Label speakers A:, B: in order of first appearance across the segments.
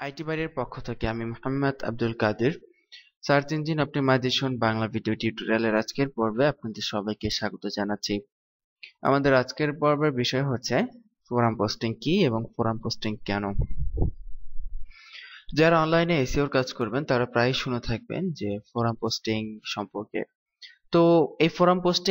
A: IT বাড়ির পক্ষ থেকে আমি Mohammad Abdul Kader. Search engine optimization Bangla video টিউটোরিয়ালের আজকের পর্বে আপনাদের সবাইকে স্বাগত জানাচ্ছি। আমাদের আজকের পর্বের বিষয় হচ্ছে ফোরাম পোস্টিং কি এবং ফোরাম পোস্টিং কেন। যারা অনলাইনে এসইওর কাজ করবেন তারা প্রায় শুনে থাকবেন যে ফোরাম পোস্টিং সম্পর্কে। তো এই ফোরাম পোস্টিং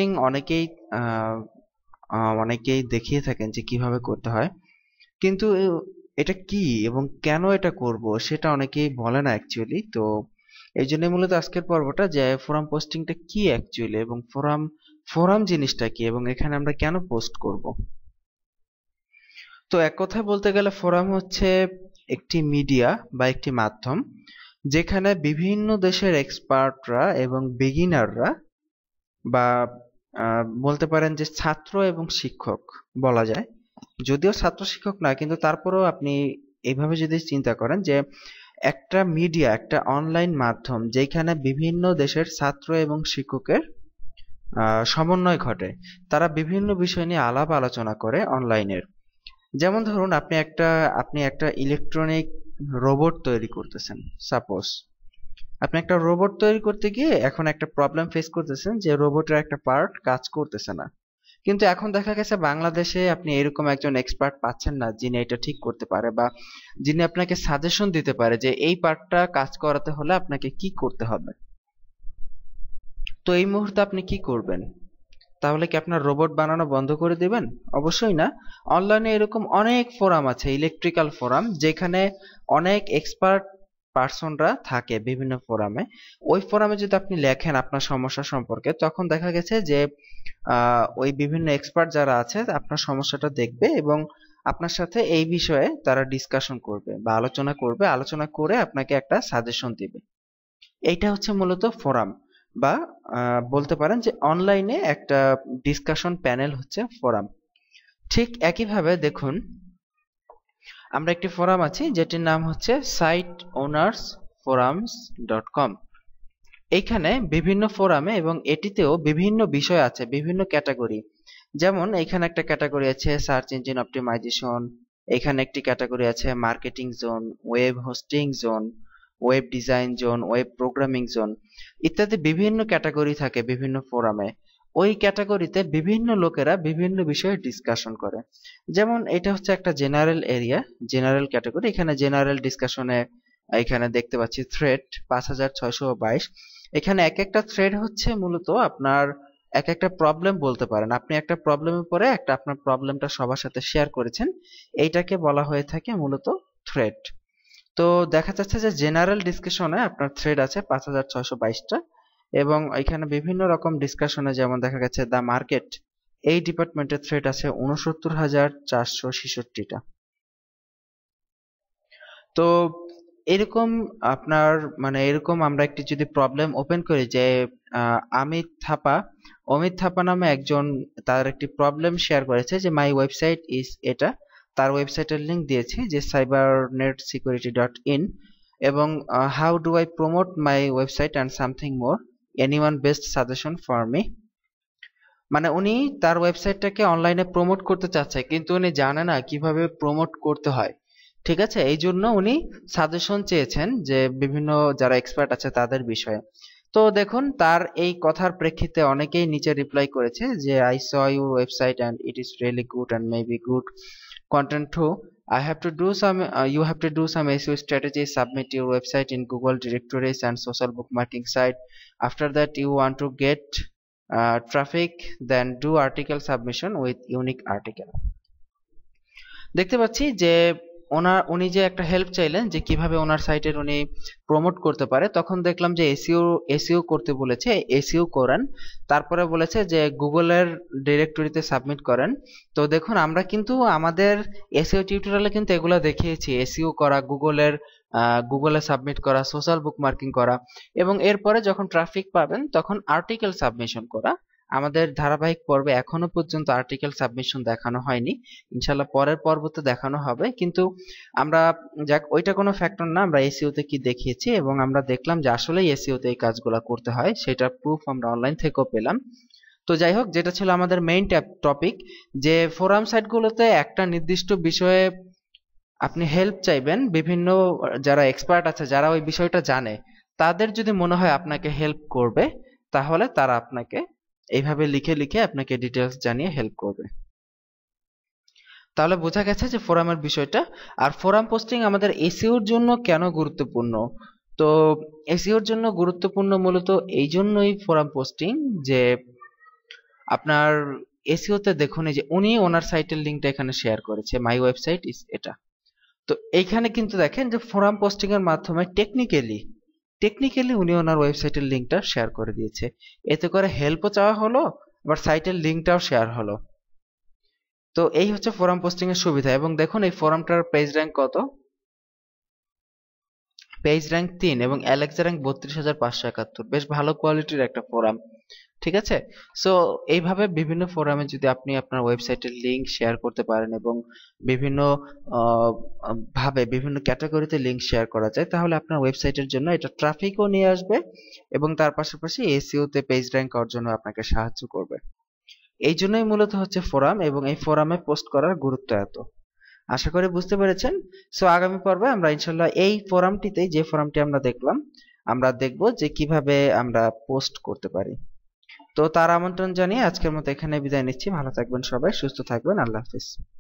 A: অনেকেই দেখিয়ে থাকেন যে কিভাবে করতে হয়, কিন্তু এটা কি এবং কেন এটা করব সেটা অনেকেই বলে না অ্যাকচুয়ালি। তো এই জন্য মূলত আজকের পর্বটা যে ফোরাম পোস্টিংটা কি অ্যাকচুয়ালি এবং ফোরাম ফোরাম জিনিসটা কি এবং এখানে আমরা কেন পোস্ট করব। তো এক কথায় বলতে গেলে ফোরাম হচ্ছে একটি মিডিয়া বা একটি মাধ্যম যেখানে বিভিন্ন দেশের এক্সপার্টরা এবং বিগিনাররা বা বলতে পারেন যে ছাত্র এবং শিক্ষক বলা যায়, যদিও ছাত্র শিক্ষক না কিন্তু তারপরেও আপনি এইভাবে যদি চিন্তা করেন যে একটা মিডিয়া একটা অনলাইন মাধ্যম যেখানে বিভিন্ন দেশের ছাত্র এবং শিক্ষকের সমন্বয় ঘটে, তারা বিভিন্ন বিষয় নিয়ে আলাপ আলোচনা করে অনলাইনের। যেমন ধরুন আপনি একটা ইলেকট্রনিক রোবট তৈরি করতেছেন। সাপোজ আপনি একটা রোবট তৈরি করতে গিয়ে এখন একটা প্রবলেম ফেস করতেছেন যে রোবটের একটা পার্ট কাজ করতেছে না, কিন্তু এখন দেখা গেছে বাংলাদেশে আপনি এরকম একজন এক্সপার্ট পাচ্ছেন না যিনি এটা ঠিক করতে পারে বা যিনি আপনাকে সাজেশন দিতে পারে যে এই পার্টটা কাজ করাতে হলে আপনাকে কি করতে হবে। তো এই মুহূর্তে আপনি কি করবেন? তাহলে কি আপনার রোবট বানানো বন্ধ করে দিবেন? অবশ্যই না। অনলাইনে এরকম অনেক ফোরাম আছে, ইলেকট্রিক্যাল ফোরাম, যেখানে অনেক এক্সপার্ট পার্সনরা থাকে বিভিন্ন ফোরামে। ওই ফোরামে যদি আপনি লেখেন আপনার সমস্যা সম্পর্কে, তখন দেখা গেছে যে ওই বিভিন্ন এক্সপার্ট যারা আছে আপনার সমস্যাটা দেখবে এবং আপনার সাথে এই বিষয়ে তারা ডিসকাশন করবে বা আলোচনা করে আপনাকে একটা সাজেশন দিবে। এইটা হচ্ছে মূলত ফোরাম বা বলতে পারেন যে অনলাইনে একটা ডিসকাশন প্যানেল হচ্ছে ফোরাম। ঠিক একইভাবে দেখুন, আমরা একটি ফোরাম আছে যেটির নাম হচ্ছে siteownersforums.com। এইখানে বিভিন্ন ফোরামে এবং এটিতেও বিভিন্ন বিষয় আছে, বিভিন্ন ক্যাটাগরি। যেমন এখানে একটা ক্যাটাগরি আছে সার্চ ইঞ্জিন অপটিমাইজেশন, এখানে একটি ক্যাটাগরি আছে marketing zone, web hosting zone, web design zone, web programming zone ইত্যাদি বিভিন্ন ক্যাটাগরি থাকে বিভিন্ন ফোরামে। ওই ক্যাটাগরিতে বিভিন্ন লোকেরা বিভিন্ন বিষয়ে ডিসকাশন করে। যেমন এটা হচ্ছে একটা জেনারেল এরিয়া, জেনারেল ক্যাটাগরি। এখানে জেনারেল ডিসকাশনে এখানে দেখতে পাচ্ছি থ্রেড 5622। এখানে এক একটা থ্রেড হচ্ছে মূলত আপনার এক একটা প্রবলেম বলতে পারেন। আপনি একটা প্রবলেমের পরে আপনার প্রবলেমটা সবার সাথে শেয়ার করেছেন, এইটাকে বলা হয়ে থাকে মূলত থ্রেড। তো দেখা যাচ্ছে যে জেনারেল ডিসকাশনে আপনার থ্রেড আছে 5622টা এবং এখানে বিভিন্ন রকম ডিসকাশনে যেমন দেখা গেছে দ্য মার্কেট, এই ডিপার্টমেন্টের থ্রেড আছে 69,466টা। তো এরকম আপনার এরকম আমরা একটি যদি প্রবলেম ওপেন করি যে অমিত থাপা নামে একজন তার একটি প্রবলেম শেয়ার করেছে যে মাই ওয়েবসাইট ইজ এটা, তার ওয়েবসাইটের লিংক দিয়েছি যে cybernet-security.in এবং how do I promote my website and something more, anyone best suggestion for me. উনি তার ওয়েবসাইটটাকে অনলাইনে প্রমোট করতে চাচ্ছে কিন্তু উনি জানে না কিভাবে প্রমোট করতে হয়। ঠিক আছে, এই জন্য উনি সাজেশন চেয়েছেন যে বিভিন্ন যারা এক্সপার্ট আছে তাদের বিষয়ে। তো দেখুন তার এই কথার প্রেক্ষিতে অনেকেই নিচে রিপ্লাই করেছে যে I saw your website and it is really good and maybe good content too. You have to do some SEO strategy, submit your website in Google directories and social bookmarking site. After that you want to get traffic, then do article submission with unique article. দেখতে পাচ্ছি যে উনি যে একটা help চাইলেন যে কিভাবে ওনার সাইটের উনি প্রমোট করতে পারে, তখন দেখলাম যে এসইও করতে বলেছে, এসইও করেন, তারপরে বলেছে যে গুগলের ডিরেক্টরিতে সাবমিট করেন। তো দেখুন আমরা কিন্তু আমাদের এসইও টিউটোরিয়ালে কিন্তু এগুলো দেখিয়েছি, এসইও করা, গুগলে সাবমিট করা, সোশ্যাল বুকমার্কিং করা এবং এরপরে যখন ট্রাফিক পাবেন তখন আর্টিকেল সাবমিশন করা। আমাদের ধারাবাহিক পর্বে এখনো পর্যন্ত আর্টিকেল সাবমিশন দেখানো হয়নি, ইনশাল্লাহ পরের পর্বতে দেখানো হবে। কিন্তু আমরা ওইটা কোনো ফ্যাক্টর না, আমরা এসইও তে কি দেখিয়েছি এবং আমরা দেখলাম যে আসলেই এসইও তে এই কাজগুলো করতে হয়, সেটার প্রুফ আমরা অনলাইন থেকেও পেলাম। তো যাই হোক, যেটা ছিল আমাদের মেইন টপিক, যে ফোরাম সাইটগুলোতে একটা নির্দিষ্ট বিষয়ে আপনি হেল্প চাইবেন বিভিন্ন যারা এক্সপার্ট আছে, যারা ওই বিষয়টা জানে, তাদের যদি মনে হয় আপনাকে হেল্প করবে, তাহলে তারা আপনাকে এইভাবে লিখে লিখে আপনাকে ডিটেলস জানিয়ে হেল্প করবে। তাহলে বোঝা গেছে যে ফোরামের বিষয়টা। আর ফোরাম পোস্টিং আমাদের এসইওর জন্য কেন গুরুত্বপূর্ণ? তো এসইওর জন্য গুরুত্বপূর্ণ মূলত এই জন্যই ফোরাম পোস্টিং, যে আপনার এসইওতে দেখুন এই যে উনি ওনার সাইটের লিঙ্কটা এখানে শেয়ার করেছে, মাই ওয়েবসাইট ইজ এটা। তো এইখানে কিন্তু দেখেন যে ফোরাম পোস্টিং এর মাধ্যমে টেকনিক্যালি উনি ওনার ওয়েবসাইটের লিঙ্কটা শেয়ার করে দিয়েছে। এতে করে হেল্পও চাওয়া হলো, আবার সাইটের লিঙ্কটাও শেয়ার হলো। তো এই হচ্ছে ফোরাম পোস্টিং এর সুবিধা। এবং দেখুন এই ফোরামটার পেজ র্যাঙ্ক কত, পেজ র্যাঙ্ক 3 এবং অ্যালেক্সা র্যাঙ্ক 32,571। বেশ ভালো কোয়ালিটির একটা ফোরাম, ঠিক আছে। সো এইভাবে বিভিন্ন ফোরামে যদি আপনি আপনার ওয়েবসাইটের লিংক শেয়ার করতে পারেন এবং বিভিন্ন আহ, ভাবে বিভিন্ন ক্যাটাগরিতে লিংক শেয়ার করা যায়, তাহলে আপনার ওয়েবসাইটের জন্য এটা ট্রাফিকও নিয়ে আসবে এবং তার পাশাপাশি এসইও তে পেজ র্যাঙ্ক অর্জনে আপনাকে সাহায্য করবে। এই জন্যই মূলত হচ্ছে ফোরাম, এবং এই ফোরামে পোস্ট করার গুরুত্ব এত। আশা করি বুঝতে পেরেছেন। সো আগামী পর্বে আমরা ইনশাল্লাহ এই ফোরামটিতে, যে ফোরামটি আমরা দেখলাম, আমরা দেখব যে কিভাবে আমরা পোস্ট করতে পারি। তো তার আমন্ত্রণ জানিয়ে আজকের মতো এখানে বিদায় নিচ্ছি। ভালো থাকবেন সবাই, সুস্থ থাকবেন। আল্লাহ হাফিজ।